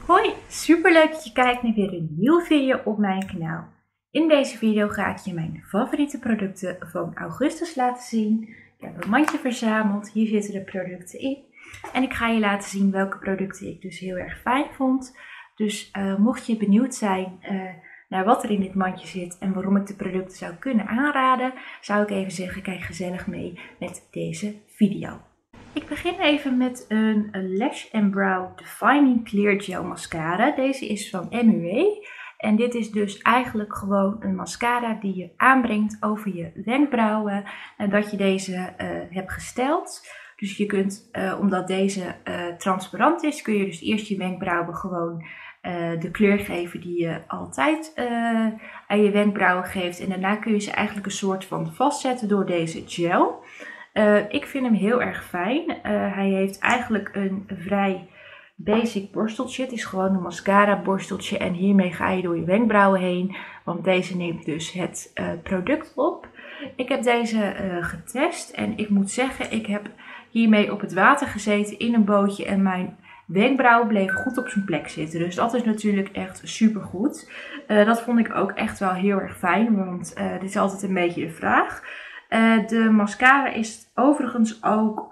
Hoi, superleuk dat je kijkt naar weer een nieuwe video op mijn kanaal. In deze video ga ik je mijn favoriete producten van augustus laten zien. Ik heb een mandje verzameld, hier zitten de producten in. En ik ga je laten zien welke producten ik dus heel erg fijn vond. Dus mocht je benieuwd zijn naar wat er in dit mandje zit en waarom ik de producten zou kunnen aanraden, zou ik even zeggen, kijk gezellig mee met deze video. Ik begin even met een Lash & Brow Defining Clear Gel Mascara. Deze is van MUA. En dit is dus eigenlijk gewoon een mascara die je aanbrengt over je wenkbrauwen. Nadat je deze hebt gesteld. Dus je kunt, omdat deze transparant is, kun je dus eerst je wenkbrauwen gewoon de kleur geven die je altijd aan je wenkbrauwen geeft. En daarna kun je ze eigenlijk een soort van vastzetten door deze gel. Ik vind hem heel erg fijn. Hij heeft eigenlijk een vrij basic borsteltje. Het is gewoon een mascara borsteltje. En hiermee ga je door je wenkbrauwen heen. Want deze neemt dus het product op. Ik heb deze getest. En ik moet zeggen, ik heb hiermee op het water gezeten in een bootje. En mijn wenkbrauwen bleven goed op zijn plek zitten. Dus dat is natuurlijk echt super goed. Dat vond ik ook echt wel heel erg fijn. Want dit is altijd een beetje de vraag. De mascara is overigens ook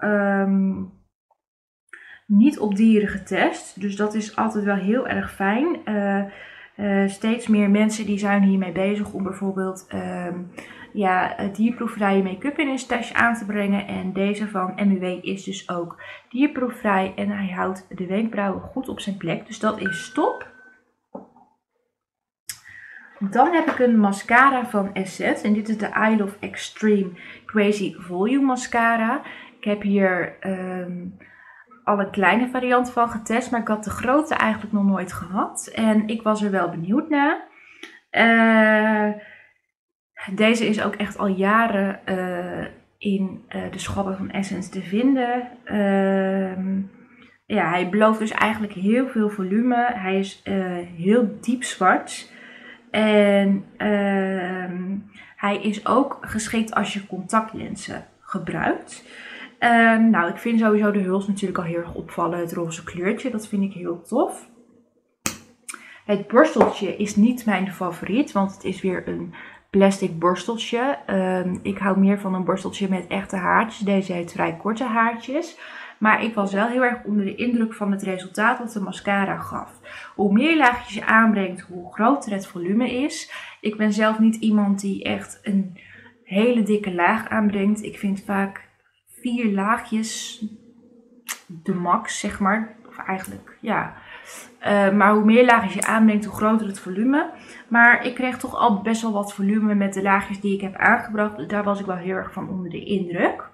niet op dieren getest. Dus dat is altijd wel heel erg fijn. Steeds meer mensen die zijn hiermee bezig om bijvoorbeeld dierproefvrije make-up in een stasje aan te brengen. En deze van MUA is dus ook dierproefvrij. En hij houdt de wenkbrauwen goed op zijn plek. Dus dat is top. Dan heb ik een mascara van Essence en dit is de I Love Extreme Crazy Volume Mascara. Ik heb hier al een kleine variant van getest, maar ik had de grote eigenlijk nog nooit gehad. En ik was er wel benieuwd naar. Deze is ook echt al jaren in de schappen van Essence te vinden. Hij belooft dus eigenlijk heel veel volume. Hij is heel diep zwart. En hij is ook geschikt als je contactlenzen gebruikt. Ik vind sowieso de huls natuurlijk al heel erg opvallen. Het roze kleurtje, dat vind ik heel tof. Het borsteltje is niet mijn favoriet, want het is weer een plastic borsteltje. Ik hou meer van een borsteltje met echte haartjes. Deze heeft vrij korte haartjes. Maar ik was wel heel erg onder de indruk van het resultaat wat de mascara gaf. Hoe meer laagjes je aanbrengt, hoe groter het volume is. Ik ben zelf niet iemand die echt een hele dikke laag aanbrengt. Ik vind vaak 4 laagjes de max, zeg maar. Of eigenlijk, ja. Maar hoe meer laagjes je aanbrengt, hoe groter het volume. Maar ik kreeg toch al best wel wat volume met de laagjes die ik heb aangebracht. Dus daar was ik wel heel erg van onder de indruk.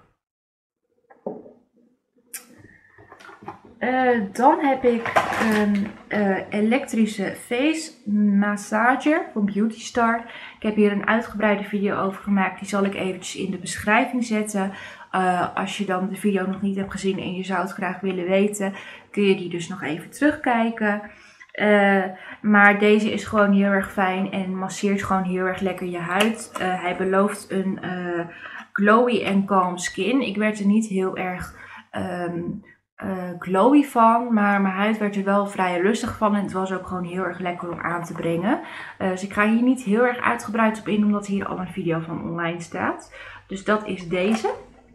Dan heb ik een elektrische face massager van Beauty Star. Ik heb hier een uitgebreide video over gemaakt. Die zal ik eventjes in de beschrijving zetten. Als je dan de video nog niet hebt gezien en je zou het graag willen weten, kun je die dus nog even terugkijken. Maar deze is gewoon heel erg fijn en masseert gewoon heel erg lekker je huid. Hij belooft een glowy en calm skin. Ik werd er niet heel erg glowy van, maar mijn huid werd er wel vrij rustig van en het was ook gewoon heel erg lekker om aan te brengen. Dus ik ga hier niet heel erg uitgebreid op in, omdat hier al een video van online staat. Dus dat is deze.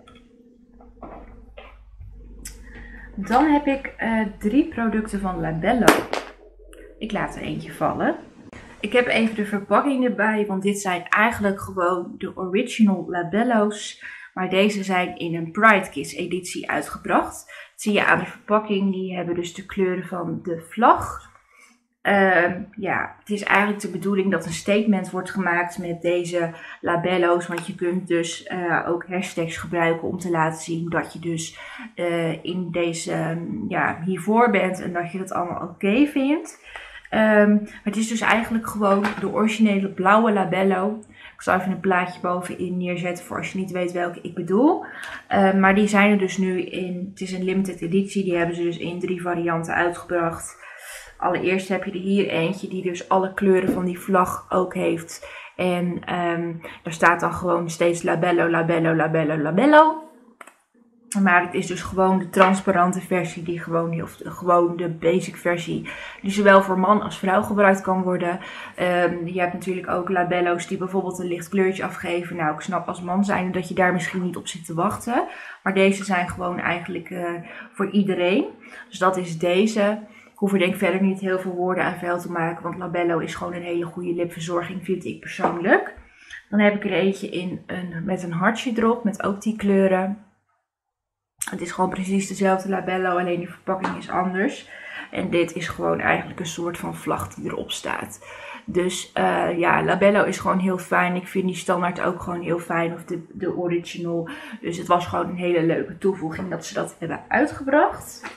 Dan heb ik 3 producten van Labello. Ik laat er eentje vallen. Ik heb even de verpakking erbij, want dit zijn eigenlijk gewoon de original Labello's. Maar deze zijn in een Pride Kids editie uitgebracht. Dat zie je aan de verpakking. Die hebben dus de kleuren van de vlag. Het is eigenlijk de bedoeling dat een statement wordt gemaakt met deze labello's. Want je kunt dus ook hashtags gebruiken om te laten zien dat je dus in deze hiervoor bent. En dat je dat allemaal oké vindt. Het is dus eigenlijk gewoon de originele blauwe labello. Ik zal even een plaatje bovenin neerzetten voor als je niet weet welke ik bedoel. Maar die zijn er dus nu in, het is een limited editie, die hebben ze dus in 3 varianten uitgebracht. Allereerst heb je er hier eentje die dus alle kleuren van die vlag ook heeft. En daar staat dan gewoon steeds labello, labello, labello, labello. Maar het is dus gewoon de transparante versie, die gewoon de basic versie, die zowel voor man als vrouw gebruikt kan worden. Je hebt natuurlijk ook labello's die bijvoorbeeld een licht kleurtje afgeven. Nou, ik snap als man zijnde dat je daar misschien niet op zit te wachten. Maar deze zijn gewoon eigenlijk voor iedereen. Dus dat is deze. Ik hoef er denk ik verder niet heel veel woorden aan vuil te maken, want labello is gewoon een hele goede lipverzorging, vind ik persoonlijk. Dan heb ik er eentje met een hartje erop, met ook die kleuren. Het is gewoon precies dezelfde labello, alleen die verpakking is anders. En dit is gewoon eigenlijk een soort van vlag die erop staat. Dus ja, labello is gewoon heel fijn. Ik vind die standaard ook gewoon heel fijn, of de original. Dus het was gewoon een hele leuke toevoeging dat ze dat hebben uitgebracht.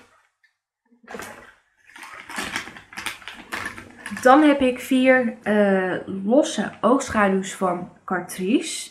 Dan heb ik 4 losse oogschaduws van Catrice.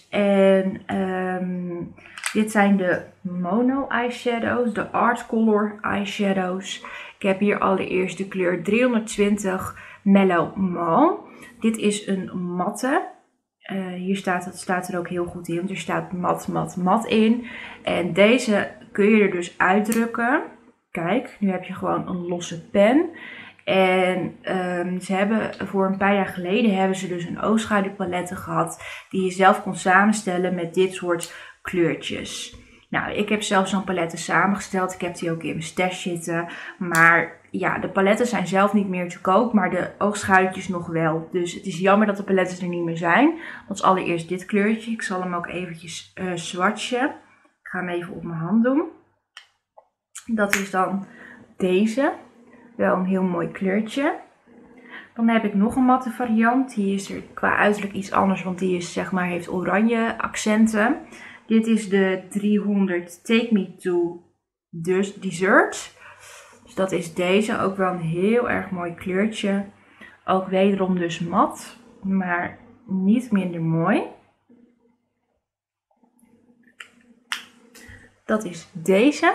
En dit zijn de Mono Eyeshadows, de Art Color Eyeshadows. Ik heb hier allereerst de kleur 320 Mellow Mauve. Dit is een matte. Hier staat er ook heel goed in, want er staat mat, mat, mat in. En deze kun je er dus uitdrukken. Kijk, nu heb je gewoon een losse pen. En ze hebben voor een paar jaar geleden hebben ze dus een oogschaduwpaletten gehad die je zelf kon samenstellen met dit soort kleurtjes. Nou, ik heb zelf zo'n paletten samengesteld. Ik heb die ook in mijn stash zitten. Maar ja, de paletten zijn zelf niet meer te koop, maar de oogschaduwtjes nog wel. Dus het is jammer dat de paletten er niet meer zijn. Dat is allereerst dit kleurtje. Ik zal hem ook eventjes swatchen. Ik ga hem even op mijn hand doen. Dat is dan deze. Wel een heel mooi kleurtje. Dan heb ik nog een matte variant. Die is er qua uiterlijk iets anders, want die is, zeg maar, heeft oranje accenten. Dit is de 300 Take Me To Dessert. Dus dat is deze. Ook wel een heel erg mooi kleurtje. Ook wederom dus mat, maar niet minder mooi. Dat is deze.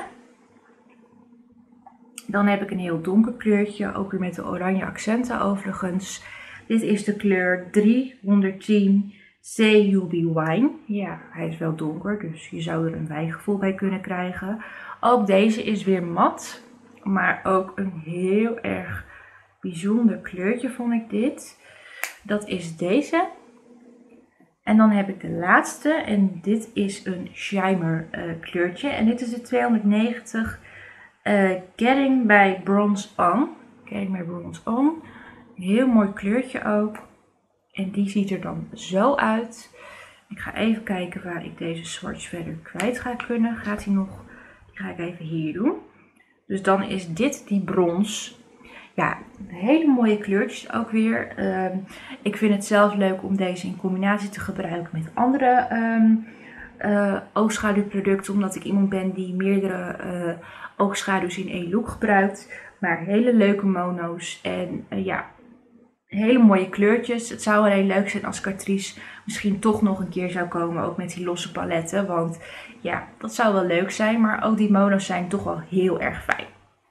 Dan heb ik een heel donker kleurtje, ook weer met de oranje accenten overigens. Dit is de kleur 310 CUB Wine. Ja, hij is wel donker, dus je zou er een wijngevoel bij kunnen krijgen. Ook deze is weer mat, maar ook een heel erg bijzonder kleurtje vond ik dit. Dat is deze. En dan heb ik de laatste en dit is een shimmer kleurtje. En dit is de 290 Getting by Bronze On. Getting by Bronze On. Een heel mooi kleurtje ook. En die ziet er dan zo uit. Ik ga even kijken waar ik deze swatch verder kwijt ga kunnen. Gaat hij nog? Die ga ik even hier doen. Dus dan is dit die brons. Ja, hele mooie kleurtjes ook weer. Ik vind het zelf leuk om deze in combinatie te gebruiken met andere oogschaduwproducten. Omdat ik iemand ben die meerdere oogschaduws in één look gebruikt. Maar hele leuke mono's. En ja, hele mooie kleurtjes. Het zou wel heel leuk zijn als Catrice misschien toch nog een keer zou komen. Ook met die losse paletten. Want ja, dat zou wel leuk zijn. Maar ook die mono's zijn toch wel heel erg fijn.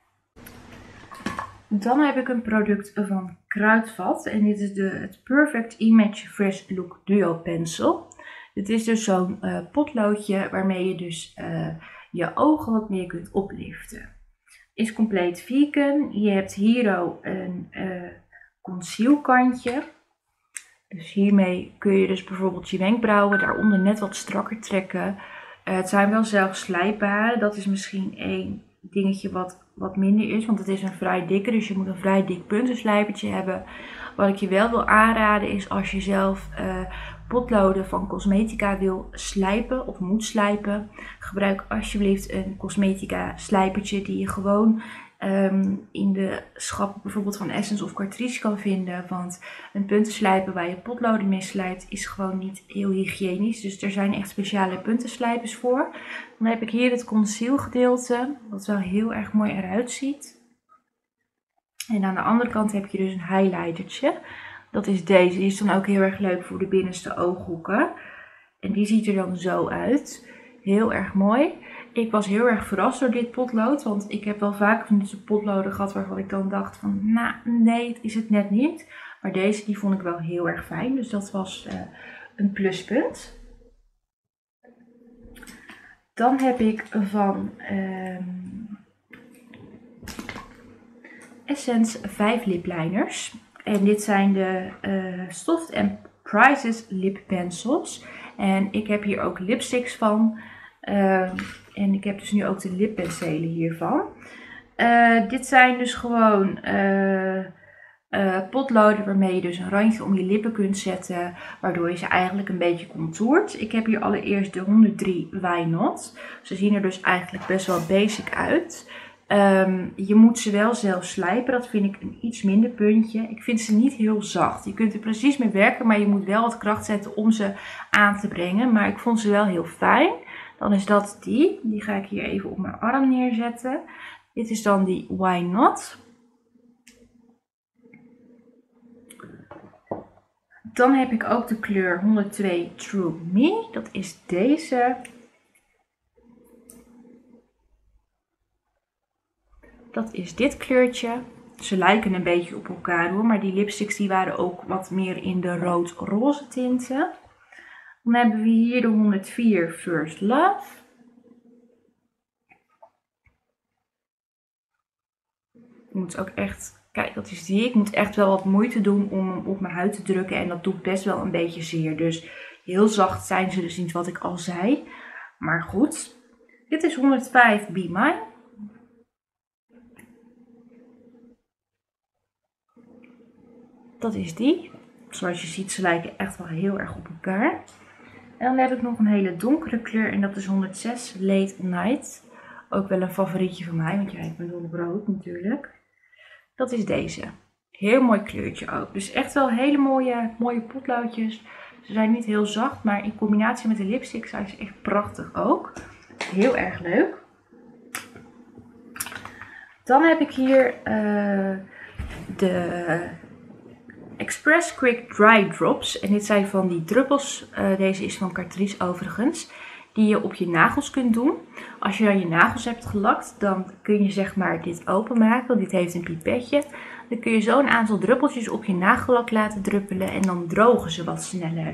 Dan heb ik een product van Kruidvat. En dit is het Perfect Image Fresh Look Duo Pencil. Dit is dus zo'n potloodje waarmee je dus je ogen wat meer kunt opliften. Is compleet vegan. Je hebt hier ook een concealkantje. Dus hiermee kun je dus bijvoorbeeld je wenkbrauwen daaronder net wat strakker trekken. Het zijn wel zelf slijpbare. Dat is misschien één dingetje wat minder is. Want het is een vrij dikke. Dus je moet een vrij dik puntenslijpertje hebben. Wat ik je wel wil aanraden is als je zelf potloden van cosmetica wil slijpen of moet slijpen. Gebruik alsjeblieft een cosmetica slijpertje die je gewoon in de schappen bijvoorbeeld van Essence of Catrice kan vinden. Want een puntenslijper waar je potloden mee slijpt is gewoon niet heel hygiënisch. Dus er zijn echt speciale puntenslijpers voor. Dan heb ik hier het conceal gedeelte, wat wel heel erg mooi eruit ziet. En aan de andere kant heb je dus een highlightertje. Dat is deze. Die is dan ook heel erg leuk voor de binnenste ooghoeken. En die ziet er dan zo uit. Heel erg mooi. Ik was heel erg verrast door dit potlood. Want ik heb wel vaak van deze potloden gehad waarvan ik dan dacht van, nou nee, het is het net niet. Maar deze die vond ik wel heel erg fijn. Dus dat was een pluspunt. Dan heb ik van Essence 5 lipliners. En dit zijn de Soft & Prizes lip pencils. En ik heb hier ook lipsticks van. En ik heb dus nu ook de lippenselen hiervan. Dit zijn dus gewoon potloden waarmee je dus een randje om je lippen kunt zetten. Waardoor je ze eigenlijk een beetje contourt. Ik heb hier allereerst de 103 Why Not. Ze zien er dus eigenlijk best wel basic uit. Je moet ze wel zelf slijpen. Dat vind ik een iets minder puntje. Ik vind ze niet heel zacht. Je kunt er precies mee werken, maar je moet wel wat kracht zetten om ze aan te brengen. Maar ik vond ze wel heel fijn. Dan is dat die. Die ga ik hier even op mijn arm neerzetten. Dit is dan die Why Not. Dan heb ik ook de kleur 102 True Me. Dat is deze. Dat is dit kleurtje. Ze lijken een beetje op elkaar hoor, maar die lipsticks die waren ook wat meer in de rood-roze tinten. Dan hebben we hier de 104 First Love. Ik moet ook echt, kijk dat is die. Ik moet echt wel wat moeite doen om hem op mijn huid te drukken en dat doet best wel een beetje zeer. Dus heel zacht zijn ze dus niet wat ik al zei. Maar goed. Dit is 105 Be Mine. Dat is die. Zoals je ziet, ze lijken echt wel heel erg op elkaar. En dan heb ik nog een hele donkere kleur en dat is 106 Late Night. Ook wel een favorietje van mij, want jij hebt me dol op rood natuurlijk. Dat is deze. Heel mooi kleurtje ook. Dus echt wel hele mooie potloodjes. Ze zijn niet heel zacht, maar in combinatie met de lipstick zijn ze echt prachtig ook. Heel erg leuk. Dan heb ik hier de Express Quick Dry Drops. En dit zijn van die druppels. Deze is van Catrice overigens. Die je op je nagels kunt doen. Als je dan je nagels hebt gelakt, dan kun je zeg maar dit openmaken. Dit heeft een pipetje. Dan kun je zo een aantal druppeltjes op je nagellak laten druppelen. En dan drogen ze wat sneller.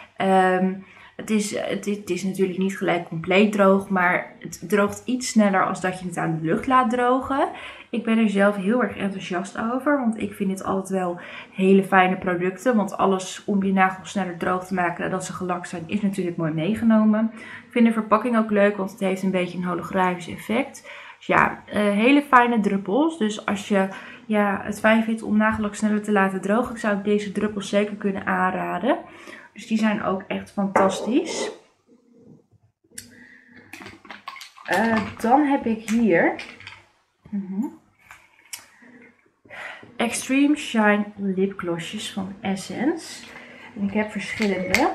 Het is natuurlijk niet gelijk compleet droog, maar het droogt iets sneller als dat je het aan de lucht laat drogen. Ik ben er zelf heel erg enthousiast over, want ik vind dit altijd wel hele fijne producten. Want alles om je nagels sneller droog te maken nadat ze gelakt zijn is natuurlijk mooi meegenomen. Ik vind de verpakking ook leuk, want het heeft een beetje een holografisch effect. Dus ja, hele fijne druppels. Dus als je het fijn vindt om nagellak sneller te laten drogen, zou ik deze druppels zeker kunnen aanraden. Dus die zijn ook echt fantastisch. Dan heb ik hier Extreme Shine lipglossjes van Essence. En ik heb verschillende.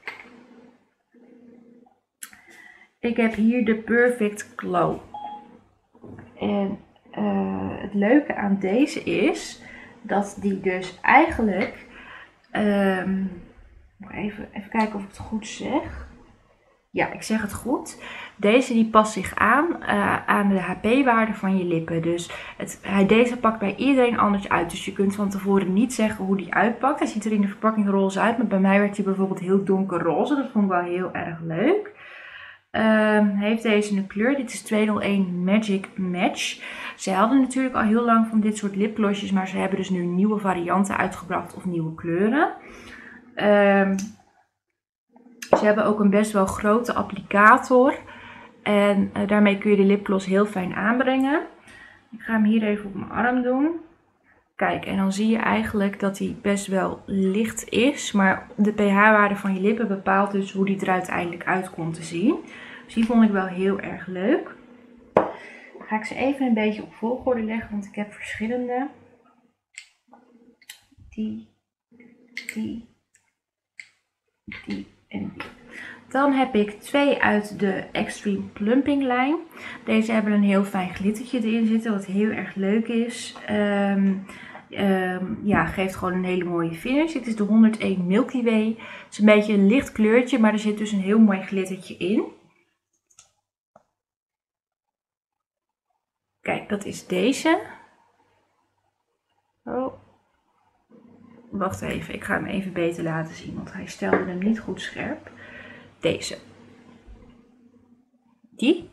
Ik heb hier de Perfect Glow. En het leuke aan deze is dat die dus eigenlijk... Even kijken of ik het goed zeg. Ja, ik zeg het goed. Deze die past zich aan de HP-waarde van je lippen. Dus deze pakt bij iedereen anders uit. Dus je kunt van tevoren niet zeggen hoe die uitpakt. Hij ziet er in de verpakking roze uit. Maar bij mij werd hij bijvoorbeeld heel donkerroze. Dat vond ik wel heel erg leuk. Heeft deze een kleur. Dit is 201 Magic Match. Ze hadden natuurlijk al heel lang van dit soort lipglossjes. Maar ze hebben dus nu nieuwe varianten uitgebracht of nieuwe kleuren. Ze hebben ook een best wel grote applicator. En daarmee kun je de lipgloss heel fijn aanbrengen. Ik ga hem hier even op mijn arm doen. Kijk, en dan zie je eigenlijk dat hij best wel licht is. Maar de pH-waarde van je lippen bepaalt dus hoe die er uiteindelijk uit komt te zien. Dus die vond ik wel heel erg leuk. Dan ga ik ze even een beetje op volgorde leggen, want ik heb verschillende. Die en die. Dan heb ik 2 uit de Extreme Plumping lijn. Deze hebben een heel fijn glittertje erin zitten, wat heel erg leuk is. Geeft gewoon een hele mooie finish. Dit is de 101 Milky Way. Het is een beetje een licht kleurtje, maar er zit dus een heel mooi glittertje in. Kijk, dat is deze. Oh. Wacht even, ik ga hem even beter laten zien, want hij stelde hem niet goed scherp. Deze. die.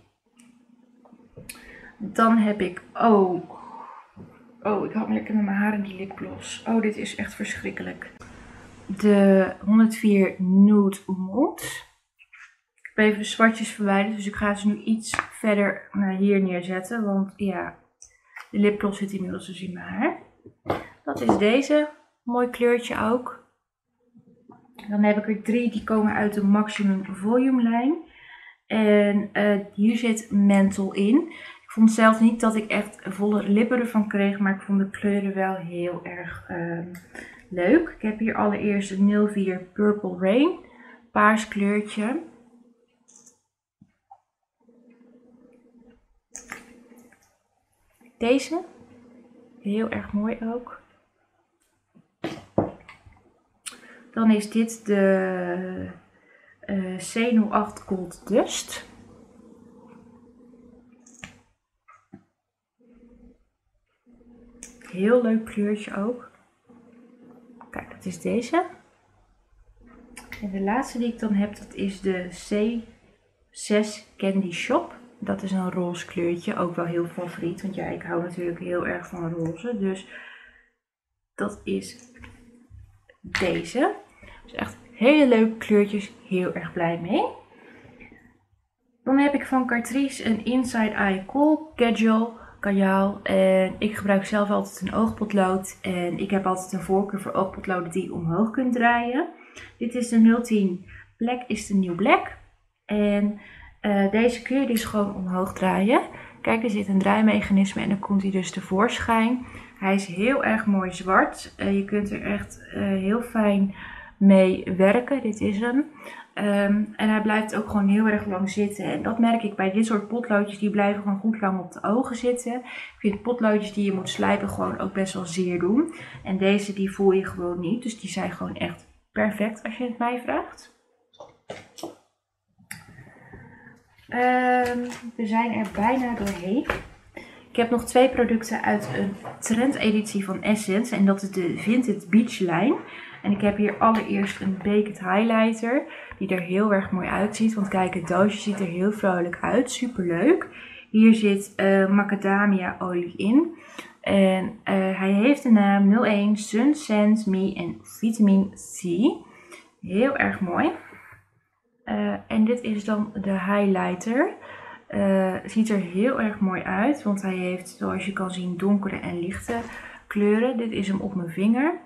Dan heb ik ook... Oh, ik had lekker met mijn haar in die lipgloss. Oh, dit is echt verschrikkelijk. De 104 Nude Mousse. Ik heb even de zwartjes verwijderd, dus ik ga ze nu iets verder naar hier neerzetten. Want ja, de lipgloss zit inmiddels dus in mijn haar. Dat is deze. Mooi kleurtje ook. Dan heb ik er 3, die komen uit de Maximum Volume lijn. En hier zit menthol in. Ik vond zelf niet dat ik echt volle lippen ervan kreeg, maar ik vond de kleuren wel heel erg leuk. Ik heb hier allereerst een 04 Purple Rain, paars kleurtje. Deze, heel erg mooi ook. Dan is dit de C08 Gold Dust. Heel leuk kleurtje ook. Kijk, dat is deze. En de laatste die ik dan heb, dat is de C6 Candy Shop. Dat is een roze kleurtje, ook wel heel favoriet, want ja, ik hou natuurlijk heel erg van roze. Dus dat is deze. Dus echt hele leuke kleurtjes, heel erg blij mee. Dan heb ik van Catrice een Inside Eye Kohl Kajal. En ik gebruik zelf altijd een oogpotlood. En ik heb altijd een voorkeur voor oogpotloden die je omhoog kunt draaien. Dit is de 010 Black is the New Black. En deze kun je dus gewoon omhoog draaien. Kijk, er zit een draaimechanisme en dan komt hij dus tevoorschijn. Hij is heel erg mooi zwart. Je kunt er echt heel fijn mee werken. Dit is hem. En hij blijft ook gewoon heel erg lang zitten. En dat merk ik bij dit soort potloodjes. Die blijven gewoon goed lang op de ogen zitten. Ik vind potloodjes die je moet slijpen gewoon ook best wel zeer doen. En deze die voel je gewoon niet. Dus die zijn gewoon echt perfect als je het mij vraagt. We zijn er bijna doorheen. Ik heb nog 2 producten uit een trendeditie van Essence. En dat is de Vintage Beach lijn. En ik heb hier allereerst een Baked Highlighter. Die er heel erg mooi uitziet. Want kijk, het doosje ziet er heel vrolijk uit. Super leuk. Hier zit macadamia olie in. En hij heeft de naam 01 Sun Sand Me en Vitamin C. Heel erg mooi. En dit is dan de highlighter. Ziet er heel erg mooi uit. Want hij heeft, zoals je kan zien, donkere en lichte kleuren. Dit is hem op mijn vinger.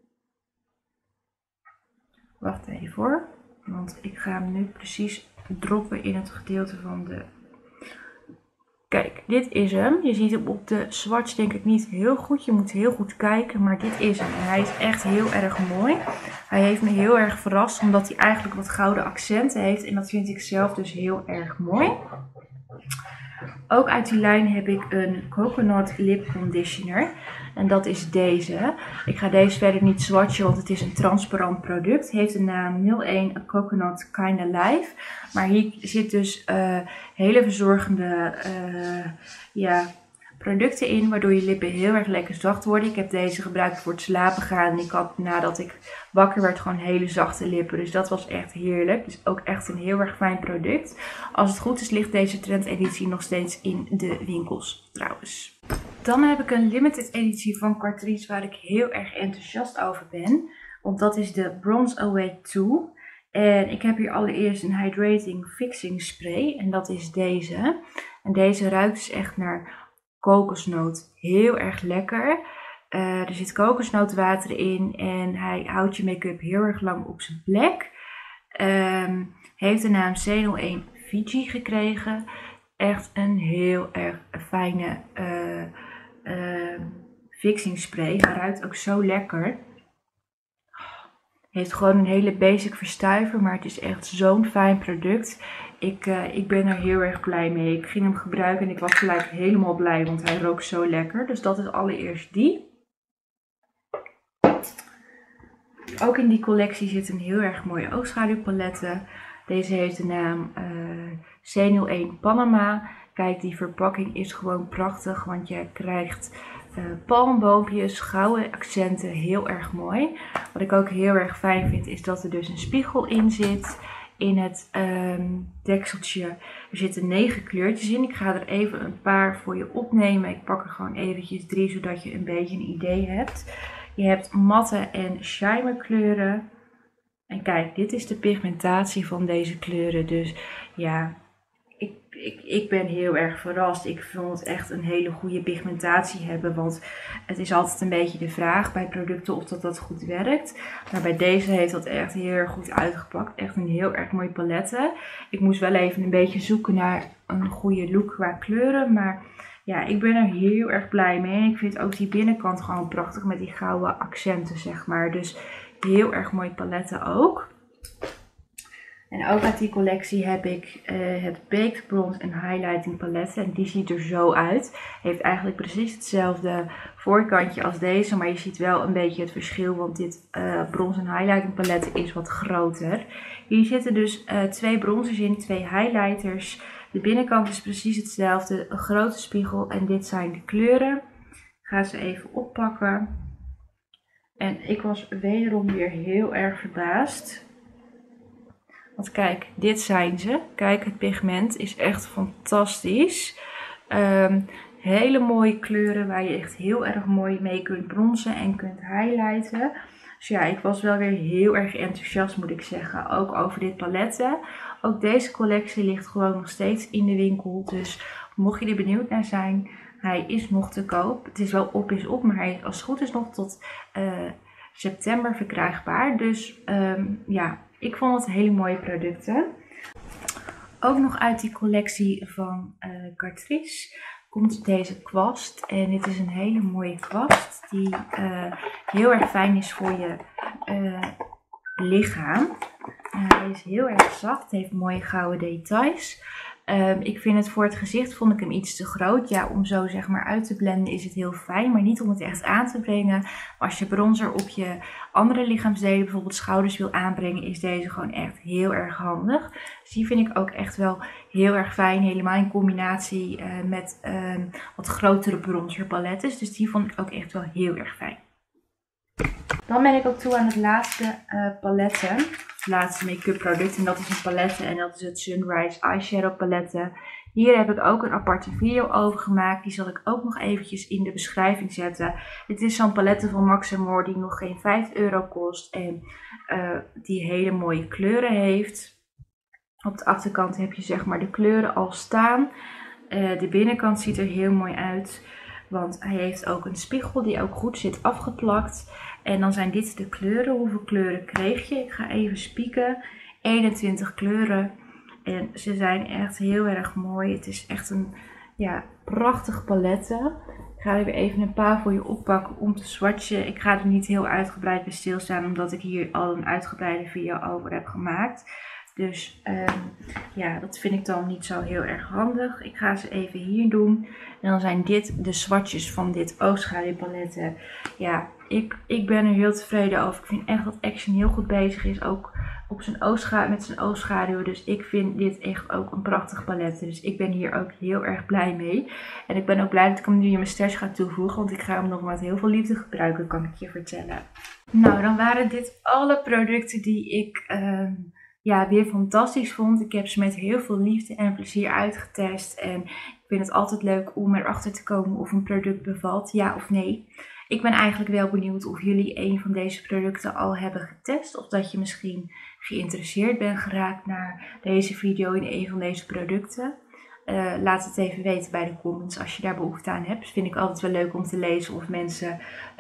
Wacht even hoor. Want ik ga hem nu precies droppen in het gedeelte van de... Kijk, dit is hem. Je ziet hem op de swatch denk ik niet heel goed. Je moet heel goed kijken, maar dit is hem. En hij is echt heel erg mooi. Hij heeft me heel erg verrast, omdat hij eigenlijk wat gouden accenten heeft. En dat vind ik zelf dus heel erg mooi. Ook uit die lijn heb ik een Coconut Lip Conditioner. En dat is deze. Ik ga deze verder niet swatchen, want het is een transparant product. Het heeft de naam 01 A Coconut Kinda Life. Maar hier zit dus hele verzorgende producten in, waardoor je lippen heel erg lekker zacht worden. Ik heb deze gebruikt voor het slapen gaan. En ik had nadat ik wakker werd gewoon hele zachte lippen. Dus dat was echt heerlijk. Dus ook echt een heel erg fijn product. Als het goed is ligt deze trendeditie nog steeds in de winkels trouwens. Dan heb ik een limited editie van Catrice waar ik heel erg enthousiast over ben. Want dat is de Bronze Away 2. En ik heb hier allereerst een Hydrating Fixing Spray. En dat is deze. En deze ruikt dus echt naar kokosnoot. Heel erg lekker. Er zit kokosnootwater in. En hij houdt je make-up heel erg lang op zijn plek. Heeft de naam C01 Fiji gekregen. Echt een heel erg fijne fixing spray. Hij ruikt ook zo lekker. Heeft gewoon een hele basic verstuiver, maar het is echt zo'n fijn product. Ik ben er heel erg blij mee. Ik ging hem gebruiken en ik was gelijk helemaal blij, want hij rook zo lekker. Dus dat is allereerst die. Ook in die collectie zitten heel erg mooie oogschaduwpaletten. Deze heeft de naam C01 Panama. Kijk, die verpakking is gewoon prachtig, want je krijgt palmboompjes, gouden accenten, heel erg mooi. Wat ik ook heel erg fijn vind is dat er dus een spiegel in zit. in het dekseltje. Er zitten 9 kleurtjes in. Ik ga er even een paar voor je opnemen. Ik pak er gewoon eventjes 3, zodat je een beetje een idee hebt. Je hebt matte en shimmer kleuren. En kijk, dit is de pigmentatie van deze kleuren. Dus ja, ik ben heel erg verrast. Ik vond het echt een hele goede pigmentatie hebben. Want het is altijd een beetje de vraag bij producten of dat goed werkt. Maar bij deze heeft dat echt heel erg goed uitgepakt. Echt een heel erg mooi palette. Ik moest wel even een beetje zoeken naar een goede look qua kleuren. Maar ja, ik ben er heel erg blij mee. En ik vind ook die binnenkant gewoon prachtig met die gouden accenten, zeg maar. Dus heel erg mooi paletten ook. En ook uit die collectie heb ik het Baked Bronze en Highlighting palet. En die ziet er zo uit. Heeft eigenlijk precies hetzelfde voorkantje als deze. Maar je ziet wel een beetje het verschil. Want dit bronze en highlighting palet is wat groter. Hier zitten dus 2 bronzers in, 2 highlighters. De binnenkant is precies hetzelfde. Een grote spiegel. En dit zijn de kleuren. Ik ga ze even oppakken. En ik was wederom weer heel erg verbaasd. Want kijk, dit zijn ze. Kijk, het pigment is echt fantastisch. Hele mooie kleuren waar je echt heel erg mooi mee kunt bronzen en kunt highlighten. Dus ja, ik was wel weer heel erg enthousiast, moet ik zeggen. Ook over dit paletten. Ook deze collectie ligt gewoon nog steeds in de winkel. Dus mocht je er benieuwd naar zijn, hij is nog te koop. Het is wel op is op, maar hij is als het goed is nog tot september verkrijgbaar. Dus ja, ik vond het hele mooie producten. Ook nog uit die collectie van Catrice komt deze kwast. En dit is een hele mooie kwast die heel erg fijn is voor je lichaam. Hij is heel erg zacht, heeft mooie gouden details. Ik vind het voor het gezicht vond ik hem iets te groot. Ja, om zo zeg maar uit te blenden is het heel fijn, maar niet om het echt aan te brengen. Maar als je bronzer op je andere lichaamsdelen, bijvoorbeeld schouders, wil aanbrengen, is deze gewoon echt heel erg handig. Dus die vind ik ook echt wel heel erg fijn, helemaal in combinatie met wat grotere bronzerpaletten. Dus die vond ik ook echt wel heel erg fijn. Dan ben ik ook toe aan het laatste paletten. Het laatste make-up product. En dat is een palette. En dat is het Sunrise Eyeshadow palette. Hier heb ik ook een aparte video over gemaakt. Die zal ik ook nog eventjes in de beschrijving zetten. Dit is zo'n palette van Max & More die nog geen €5 kost. En die hele mooie kleuren heeft. Op de achterkant heb je zeg maar de kleuren al staan. De binnenkant ziet er heel mooi uit. Want hij heeft ook een spiegel die ook goed zit afgeplakt. En dan zijn dit de kleuren. Hoeveel kleuren kreeg je? Ik ga even spieken. 21 kleuren. En ze zijn echt heel erg mooi. Het is echt een prachtig palette. Ik ga er weer even een paar voor je oppakken om te swatchen. Ik ga er niet heel uitgebreid bij stilstaan, omdat ik hier al een uitgebreide video over heb gemaakt. Dus ja, dat vind ik dan niet zo heel erg handig. Ik ga ze even hier doen. En dan zijn dit de swatches van dit oogschaduwpaletten. Ja, ik ben er heel tevreden over. Ik vind echt dat Action heel goed bezig is. Ook op zijn met zijn oogschaduw. Dus ik vind dit echt ook een prachtig palet. Dus ik ben hier ook heel erg blij mee. En ik ben ook blij dat ik hem nu in mijn stash ga toevoegen. Want ik ga hem nog met heel veel liefde gebruiken, kan ik je vertellen. Nou, dan waren dit alle producten die ik weer fantastisch vond. Ik heb ze met heel veel liefde en plezier uitgetest. En ik vind het altijd leuk om erachter te komen of een product bevalt, ja of nee. Ik ben eigenlijk wel benieuwd of jullie een van deze producten al hebben getest. Of dat je misschien geïnteresseerd bent geraakt naar deze video in een van deze producten. Laat het even weten bij de comments als je daar behoefte aan hebt. Dat vind ik altijd wel leuk om te lezen of mensen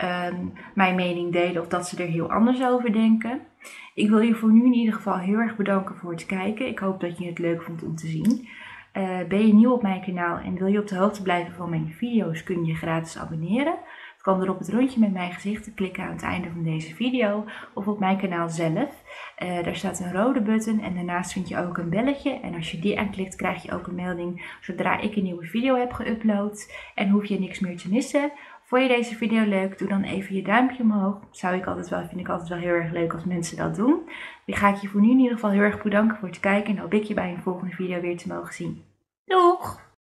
mijn mening delen of dat ze er heel anders over denken. Ik wil je voor nu in ieder geval heel erg bedanken voor het kijken. Ik hoop dat je het leuk vond om te zien. Ben je nieuw op mijn kanaal en wil je op de hoogte blijven van mijn video's, kun je je gratis abonneren. Het kan door op het rondje met mijn gezicht te klikken aan het einde van deze video of op mijn kanaal zelf. Daar staat een rode button en daarnaast vind je ook een belletje. En als je die aanklikt krijg je ook een melding zodra ik een nieuwe video heb geüpload. En hoef je niks meer te missen. Vond je deze video leuk? Doe dan even je duimpje omhoog. Vind ik altijd wel heel erg leuk als mensen dat doen. Die ga ik je voor nu in ieder geval heel erg bedanken voor het kijken. En hoop ik je bij een volgende video weer te mogen zien. Doeg!